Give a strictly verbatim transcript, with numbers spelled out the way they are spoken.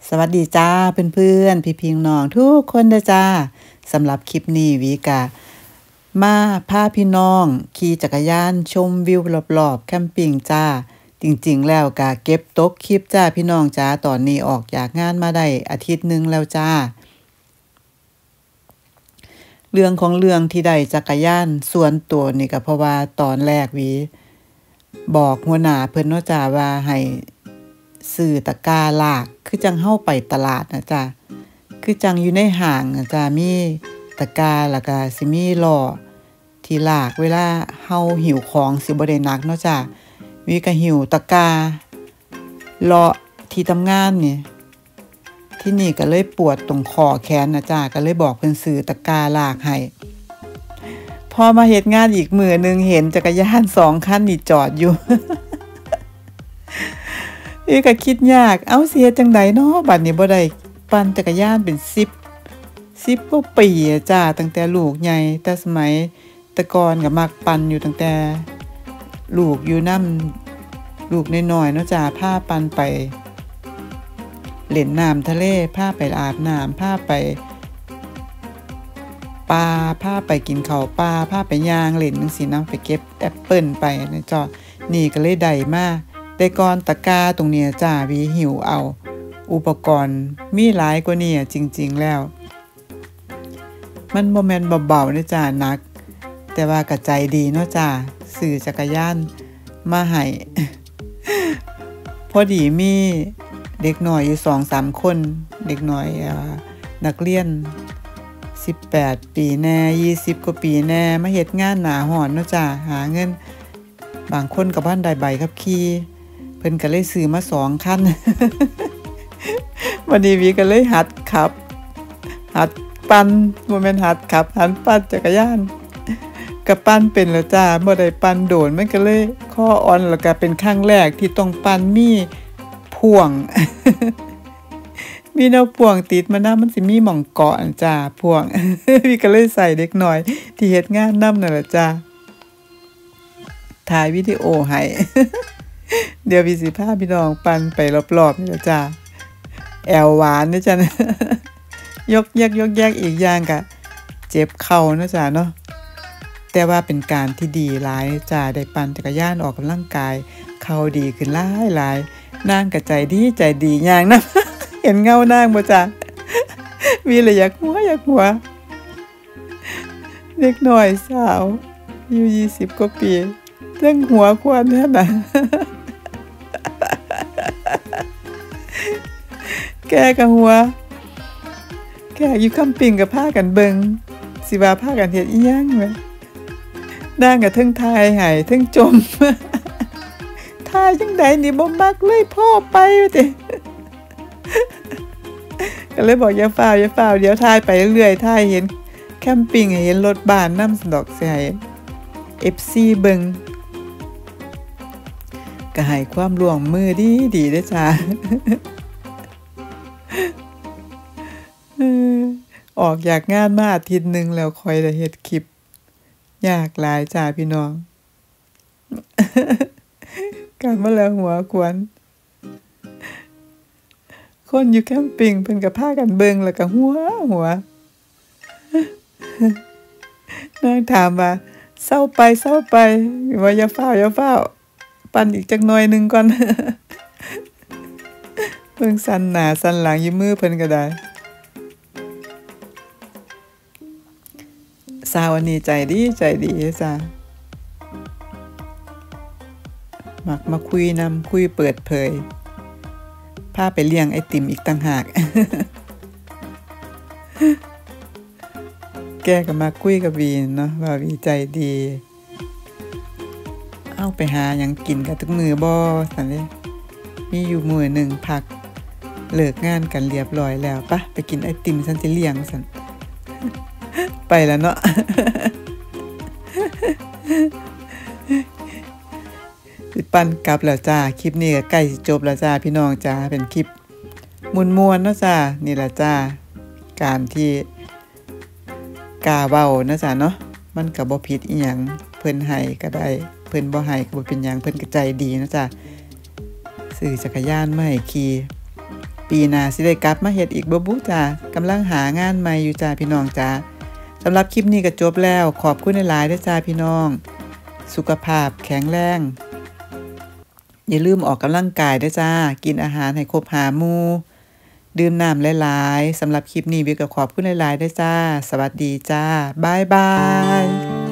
สวัสดีจ้าเพื่อนๆพี่พิงน้องทุกคนนะจ้าสำหรับคลิปนี้วีกะมาพาพี่น้องขี่จักรยานชมวิวรอบๆแคมปิ้งจ้าจริงๆแล้วกะเก็บตกคลิปจ้าพี่น้องจ้าตอนนี้ออกจากงานมาได้อาทิตย์นึงแล้วจ้าเรื่องของเรื่องที่ได้จักรยานส่วนตัวนี่ก็เพราะว่าตอนแรกวีบอกหัวหน้าเพิ่นเนาะจ้าว่าให้ซื้อตะกร้าลากคือจังเฮาไปตลาดนะจ้ะคือจังอยู่ในห้างนะจ้ะมีตะกร้าแล้วก็สิมีล้อที่ลากเวลาเฮาหิวของสิบ่ได้หนักเนาะจ้ะมีก็หิวตะกร้าเลาะที่ทำงานนี่ที่นี่ก็เลยปวดตรงคอแขนนะจ้ะก็เลยบอกเพิ่นซื้อตะกร้าลากให้พอมาเฮ็ดงานอีกมื้อนึงเห็นจักรยานสองคันนี่จอดอยู่อีก็คิดยากเอ้าสิเฮ็ดจังไดเนาะบัดนี้บ่ได้ปั่นจักรยานเป็นสิบ สิบกว่าปีจ้าตั้งแต่ลูกใหญ่แต่สมัยแต่ก่อนก็มักปั่นอยู่ตั้งแต่ลูกอยู่นำลูกน้อยๆเนาะจ้าพาปั่นไปเล่นน้ำทะเลพาไปอาบน้ำพาไปปลาพาไปกินข้าวปลาพาไปย่างเล่นจังซี่เนาะไปเก็บแอปเปิ้ลไปนะจ้ะนี่ก็เลยได้มาแต่ก่อนตะกร้าตรงนี้จ้าวีหิวเอาอุปกรณ์มีหลายกว่านี้จริงๆแล้วมันบ่แม่นเบาๆเด้อจ้าหนักแต่ว่าก็ใจดีเนาะจ้าซื้อจักรยานมาให้ พอดีมีเด็กน้อยอยู่ สองสาม คนเด็กน้อยอ่านักเรียนสิบแปดปีแน่ยี่สิบกว่าปีแน่มาเฮ็ดงานหน้าร้อนเนาะจ้าหาเงินบางคนก็บ่ทันได้ใบขับขี่เพิ่นก็เลยซื้อมาสองคัน วันนี้วีก็เลยหัดขับหัดปั่นบ่แม่นหัดขับหัดปั่นจักรยานก็ปั่นเป็นแล้วจ้าบ่ได้ปั่นโดนมันก็เลยข้ออ่อนแล้วก็เป็นครั้งแรกที่ต้องปั่นมีพ่วง มีแนวพ่วงติดมานำมันสิมีหม่องเกาะจ้าพ่วง วีก็เลยใส่เด็กน้อยที่เฮ็ดงานนำนั่นล่ะจ้าถ่ายวิดีโอให้ เดี๋ยวพี่สิพาพี่น้องปั่นไปรอบๆนี่ล่ะจ้าแอวหวานนะจ้ะ ยกแยกยกแยกอีกอย่างก็เจ็บเข่านะจ้ะเนาะแต่ว่าเป็นการที่ดีหลายจ้าได้ปั่นจักรยานออกกำลังกายเข่าดีขึ้นหลายหลายนางก็ใจดีใจดีอย่างนะ เห็นเงานางบ่จ้ะ มีเลยอยากหัวอยากหัวเด็กน้อยสาวอยู่ยี่สิบกว่าปีเรื่องหัวควรแท้น่ะ แกกับหัวแกอยู่คำปิ่งกับผ้ากันเบิงสิว่าผ้ากันเฮ็ดอีหยังแหมนางก็เทิงทายให้เทิงจม ทายจังไดนี่บ่มักเลยพ่อไปว่าติ ก็เลยบอกอย่าฟ้าวอย่าฟ้าวเดี๋ยวทายไปเรื่อยๆทายเห็นแคมปิ้งให้เห็นรถบ้านนำสดอกสิให้ เอฟ ซี เบิงก็ให้ความร่วมมือดีดีเด้อจ้า ออกจากงานมาอาทิตย์นึงแล้วค่อยได้เฮ็ดคลิปยากหลายจ้าพี่น้อง กลับมาแล้วหัวกวนคนอยู่แคมปิ้งเพิ่นก็พากันเบิ่งแล้วก็หัวหัวนางถามว่าเศร้าไปเศร้าไปว่าอย่าฟ้าวอย่าฟ้าวปั่นอีกจักหน่อยนึงก่อน เพิ่งสั่นหน้าสั่นหลังอยู่มือเพิ่นก็ได้สาวนี้ใจดีใจดีจ้ามักมาคุยนำคุยเปิดเผยพาไปเลี้ยงไอติมอีกต่างหาก แกก็มาคุยกับวีนเนาะว่าวีใจดีเอาไปหาหยังกินกันทุกมื้อบ่ซั่นเด้มีอยู่มื้อนึงพักเลิกงานกันเรียบร้อยแล้วปะไปกินไอติมซั่นสิเลี้ยงซั่น ไปแล้วเนาะ สิปั่นกลับแล้วจ้าคลิปนี้ก็ใกล้สิจบแล้วจ้าพี่น้องจ้าเป็นคลิปม่วนๆเนาะจ้านี่ล่ะจ้าการที่กล้าเว้านะจ้าเนาะมันก็บ่ผิดอีหยังเพิ่นให้ก็ได้เพิ่นบ่ให้ก็บ่เป็นหยังเพิ่นก็ใจดีนะจ้าซื้อจักรยานมาให้ขี่ปีหน้าสิได้กลับมาเฮ็ดอีกบ่บุจ้ากำลังหางานใหม่อยู่จ้าพี่น้องจ้าสำหรับคลิปนี้ก็จบแล้วขอบคุณหลายๆด้วยจ้าพี่น้องสุขภาพแข็งแรงอย่าลืมออกกำลังกายด้วยจ้ากินอาหารให้ครบห้าหมู่ดื่มน้ำหลายๆสำหรับคลิปนี้วิวก็ขอบคุณหลายๆด้วยจ้าสวัสดีจ้าบ๊ายบาย